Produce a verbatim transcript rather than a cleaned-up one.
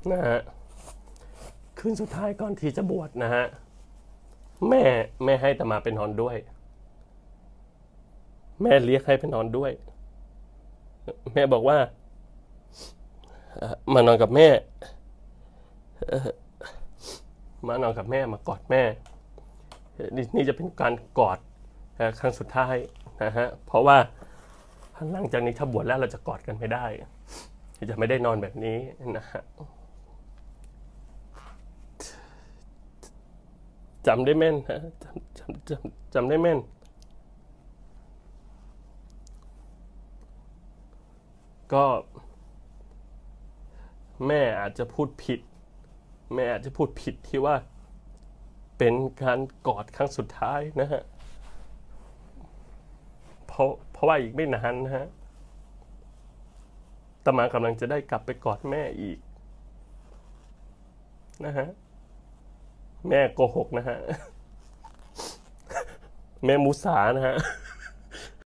นะฮะคืนสุดท้ายก่อนที่จะบวชนะฮะแม่แม่ให้อาตมาไปนอนด้วย แม่เรียกให้ไปนอนด้วย แม่บอกว่ามานอนกับแม่มานอนกับแม่มากอดแม่นี่นี่จะเป็นการกอดครั้งสุดท้ายนะฮะเพราะว่าหลังจากนี้ถ้าบวชแล้วเราจะกอดกันไม่ได้จะไม่ได้นอนแบบนี้นะฮะจำได้แม่นฮะจำจำจำจำได้แม่นก็แม่อาจจะพูดผิดแม่อาจจะพูดผิดที่ว่าเป็นการกอดครั้งสุดท้ายนะฮะเพราะเพราะว่าอีกไม่นานนะฮะตมากำลังจะได้กลับไปกอดแม่อีกนะฮะแม่โกหกนะฮะแม่มุสานะฮะ